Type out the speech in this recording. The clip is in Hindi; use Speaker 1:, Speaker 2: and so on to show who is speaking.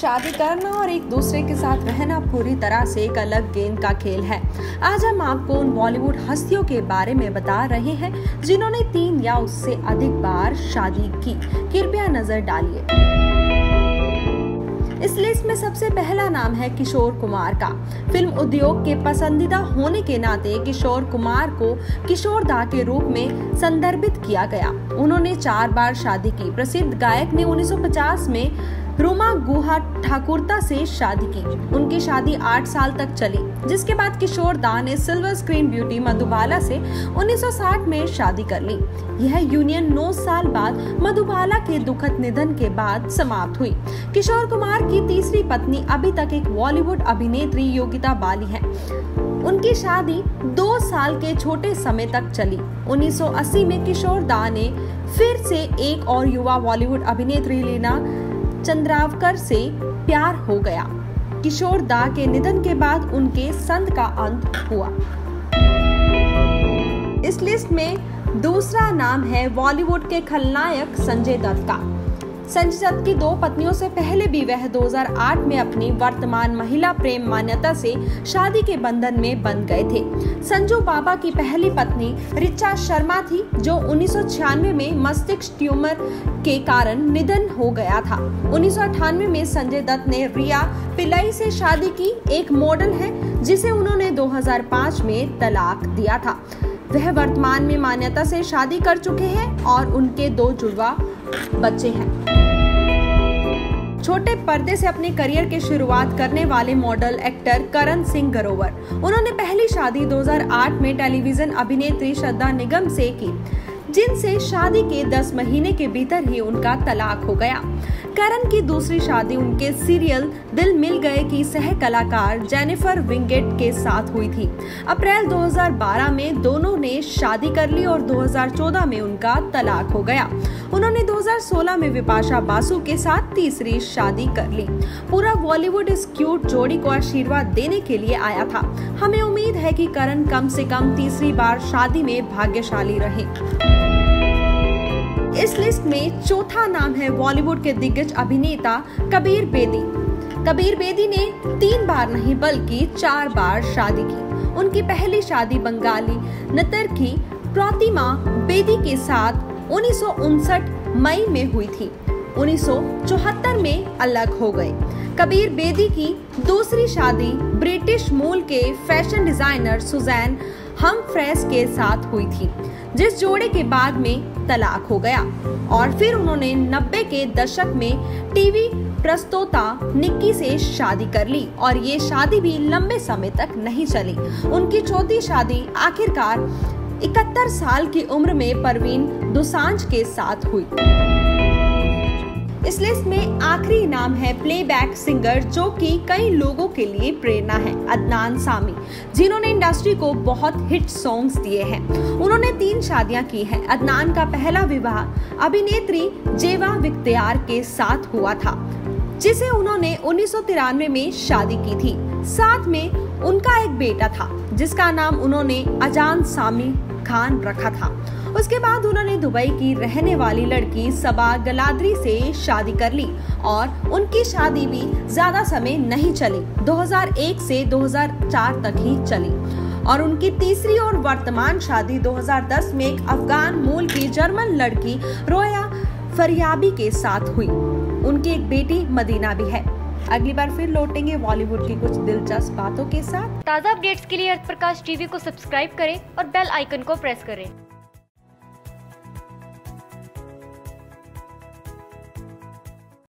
Speaker 1: शादी करना और एक दूसरे के साथ रहना पूरी तरह से एक अलग गेम का खेल है। आज हम आपको उन बॉलीवुड हस्तियों के बारे में बता रहे हैं जिन्होंने 3 या उससे अधिक बार शादी की। कृपया नजर डालिए। इस लिस्ट में सबसे पहला नाम है किशोर कुमार का। फिल्म उद्योग के पसंदीदा होने के नाते किशोर कुमार को किशोर दा के रूप में संदर्भित किया गया। उन्होंने 4 बार शादी की। प्रसिद्ध गायक ने 1950 में रुमा गुहा ठाकुरता से शादी की। उनकी शादी 8 साल तक चली, जिसके बाद किशोर दा ने सिल्वर स्क्रीन ब्यूटी मधुबाला से 1960 में शादी कर ली। यह यूनियन 9 साल बाद मधुबाला के दुखद निधन के बाद समाप्त हुई। किशोर कुमार की तीसरी पत्नी अभी तक एक बॉलीवुड अभिनेत्री योगिता बाली है। उनकी शादी 2 साल के छोटे समय तक चली। 1980 में किशोर दा ने फिर से एक और युवा बॉलीवुड अभिनेत्री लीना चंद्रावकर से प्यार हो गया। किशोर दा के निधन के बाद उनके संत का अंत हुआ। इस लिस्ट में दूसरा नाम है बॉलीवुड के खलनायक संजय दत्त का। संजय दत्त की 2 पत्नियों से पहले भी वह 2008 में अपनी वर्तमान महिला प्रेम मान्यता से शादी के बंधन में बंध गए थे। संजू बाबा की पहली पत्नी रिचा शर्मा थी, जो 1996 में मस्तिष्क ट्यूमर के कारण निधन हो गया था। 1998 में संजय दत्त ने रिया पिल्लाई से शादी की, एक मॉडल है जिसे उन्होंने 2005 में तलाक दिया था। वह वर्तमान में मान्यता से शादी कर चुके हैं और उनके 2 जुड़वा बच्चे हैं। छोटे पर्दे से अपने करियर की शुरुआत करने वाले मॉडल एक्टर करण सिंह ग्रोवर। उन्होंने पहली शादी 2008 में टेलीविजन अभिनेत्री श्रद्धा निगम से की, जिनसे शादी के 10 महीने के भीतर ही उनका तलाक हो गया। करण की दूसरी शादी उनके सीरियल दिल मिल गए की सह कलाकार जेनिफर विंगेट के साथ हुई थी। अप्रैल 2012 में दोनों ने शादी कर ली और 2014 में उनका तलाक हो गया। उन्होंने 2016 में विपाशा बासु के साथ तीसरी शादी कर ली। पूरा बॉलीवुड इस क्यूट जोड़ी को आशीर्वाद देने के लिए आया था। हमें उम्मीद है कि करण कम से कम तीसरी बार शादी में भाग्यशाली रहे। इस लिस्ट में चौथा नाम है बॉलीवुड के दिग्गज अभिनेता कबीर बेदी। कबीर बेदी ने 3 बार नहीं बल्कि 4 बार शादी की। उनकी पहली शादी बंगाली नर्तकी प्रतिमा बेदी के साथ 1959 मई में हुई थी। 1974 में अलग हो गए। कबीर बेदी की दूसरी शादी ब्रिटिश मूल के फैशन डिजाइनर सुजैन हमफ्रेस के साथ हुई थी, जिस जोड़े के बाद में तलाक हो गया। और फिर उन्होंने 90 के दशक में टीवी प्रस्तोता निक्की से शादी कर ली और ये शादी भी लंबे समय तक नहीं चली। उनकी चौथी शादी आखिरकार 71 साल की उम्र में परवीन दोसांझ के साथ हुई। इस लिस्ट में आखिरी नाम है प्लेबैक सिंगर, जो कि कई लोगों के लिए प्रेरणा है, अदनान सामी, जिन्होंने इंडस्ट्री को बहुत हिट सॉन्ग्स दिए हैं। उन्होंने 3 शादियां की हैं। अदनान का पहला विवाह अभिनेत्री जेवा विख्तियार के साथ हुआ था, जिसे उन्होंने 1993 में शादी की थी। साथ में उनका एक बेटा था, जिसका नाम उन्होंने अजान सामी खान रखा था। उसके बाद उन्होंने दुबई की रहने वाली लड़की सबा गलादरी से शादी कर ली और उनकी शादी भी ज्यादा समय नहीं चली, 2001 से 2004 तक ही चली। और उनकी तीसरी और वर्तमान शादी 2010 में एक अफगान मूल की जर्मन लड़की रोया फरियाबी के साथ हुई। उनकी एक बेटी मदीना भी है। अगली बार फिर लौटेंगे बॉलीवुड की कुछ दिलचस्प बातों के साथ।
Speaker 2: ताज़ा अपडेट्स के लिए अर्थ प्रकाश टीवी को सब्सक्राइब करें और बेल आइकन को प्रेस करें।